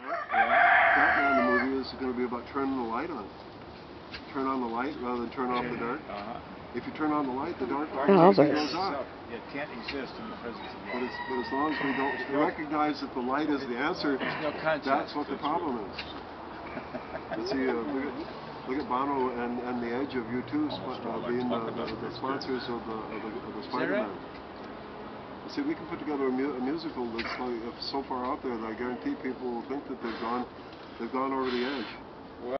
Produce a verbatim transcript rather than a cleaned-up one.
Yeah. Batman, the movie, is going to be about turning the light on. Turn on the light rather than turn off the dark. Uh-huh. If you turn on the light, the dark Elvis. goes off. It can't exist in the presence of But, light. it's, but as long as we don't recognize that the light is the answer, no that's what the problem is. You see, uh, look, at, look at Bono and, and the Edge of U two uh, being the, the, the sponsors of the, of the, of the Spider-Man. You see, we can put together a, mu a musical that's like, so far out there that I guarantee people will think that they've gone, they've gone over the edge.